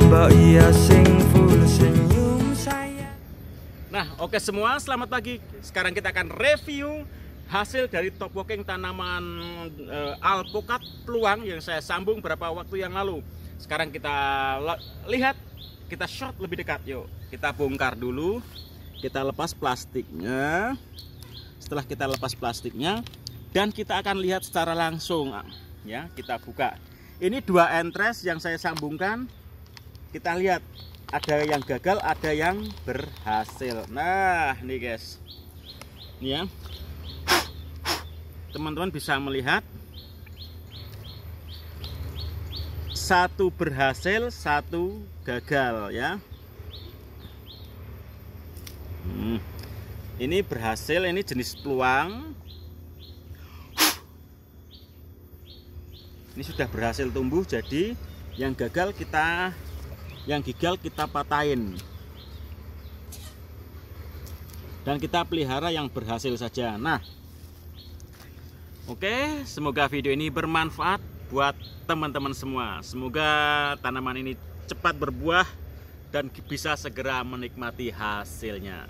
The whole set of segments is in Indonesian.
mbak iya sing full senyum saya. Nah, oke semua, selamat pagi. Sekarang kita akan review hasil dari top walking tanaman alpukat peluang yang saya sambung beberapa waktu yang lalu. Sekarang kita lihat, kita shot lebih dekat. Yuk, kita bongkar dulu. Kita lepas plastiknya. Setelah kita lepas plastiknya, dan kita akan lihat secara langsung, ya, kita buka. Ini dua entres yang saya sambungkan. Kita lihat, ada yang gagal, ada yang berhasil. Nah, nih guys, ini ya, teman-teman bisa melihat satu berhasil, satu gagal, ya. Ini berhasil, ini jenis peluang. Ini sudah berhasil tumbuh, jadi yang gagal yang gigal kita patahin. Dan kita pelihara yang berhasil saja. Nah, oke, semoga video ini bermanfaat buat teman-teman semua. Semoga tanaman ini cepat berbuah dan bisa segera menikmati hasilnya.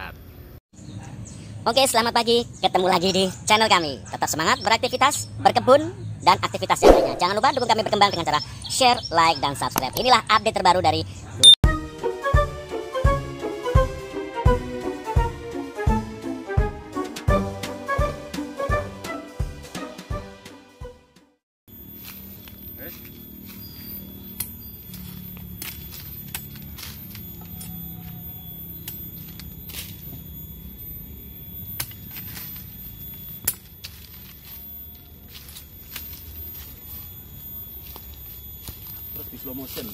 Oke, selamat pagi. Ketemu lagi di channel kami. Tetap semangat beraktivitas, berkebun, dan aktivitas yang lainnya. Jangan lupa dukung kami berkembang dengan cara share, like, dan subscribe. Inilah update terbaru dari terus di slow motion.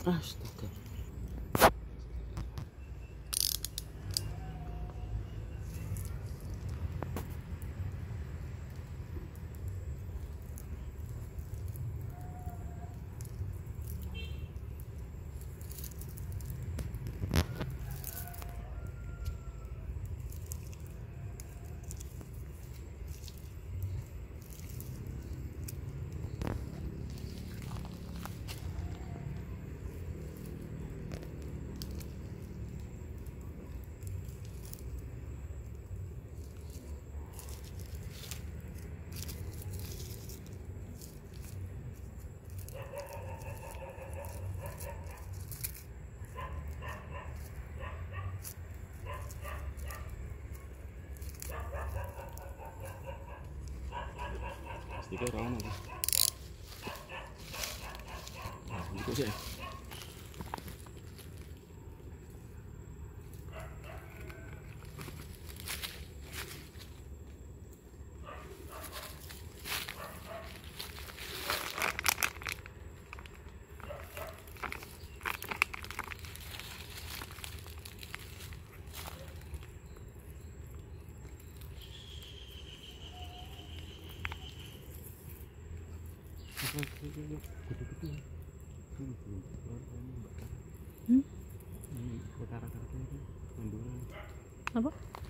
Astaga. Stiker rawan apa? Nah, gitu sih. Apa?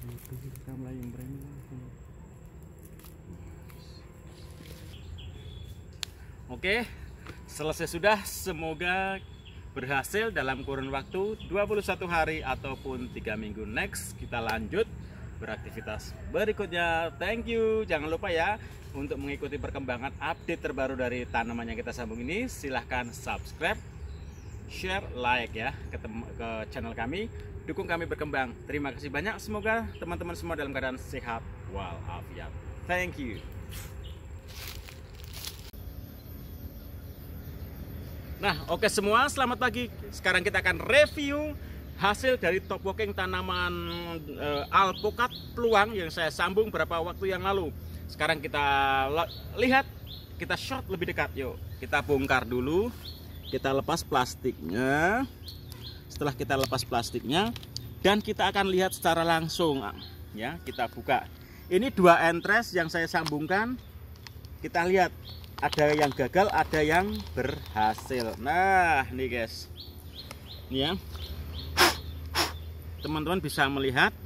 Oke, selesai sudah. Semoga berhasil dalam kurun waktu 21 hari ataupun 3 minggu. Next kita lanjut beraktivitas berikutnya. Thank you. Jangan lupa ya untuk mengikuti perkembangan update terbaru dari tanaman yang kita sambung ini. Silahkan subscribe, share, like ya ke channel kami. Dukung kami berkembang. Terima kasih banyak. Semoga teman-teman semua dalam keadaan sehat walafiat. Thank you. Nah, oke semua, selamat pagi. Sekarang kita akan review hasil dari top walking tanaman alpukat peluang yang saya sambung beberapa waktu yang lalu. Sekarang kita lihat, kita shot lebih dekat. Yuk, kita bongkar dulu. Kita lepas plastiknya. Setelah kita lepas plastiknya, dan kita akan lihat secara langsung ya, kita buka. Ini 2 entres yang saya sambungkan. Kita lihat, ada yang gagal, ada yang berhasil. Nah, nih guys. Ini ya. Teman-teman bisa melihat,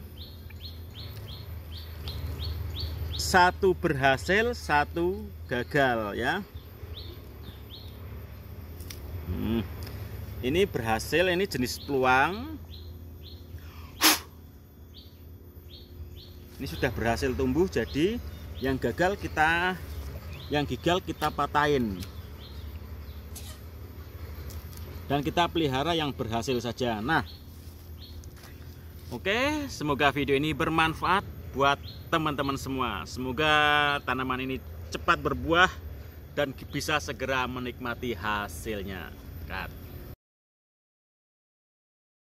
satu berhasil, satu gagal ya. Ini berhasil, ini jenis peluang. Ini sudah berhasil tumbuh, jadi yang gagal kita, yang gigal kita patahin. Dan kita pelihara yang berhasil saja. Nah, oke, semoga video ini bermanfaat buat teman-teman semua. Semoga tanaman ini cepat berbuah dan bisa segera menikmati hasilnya. Cut.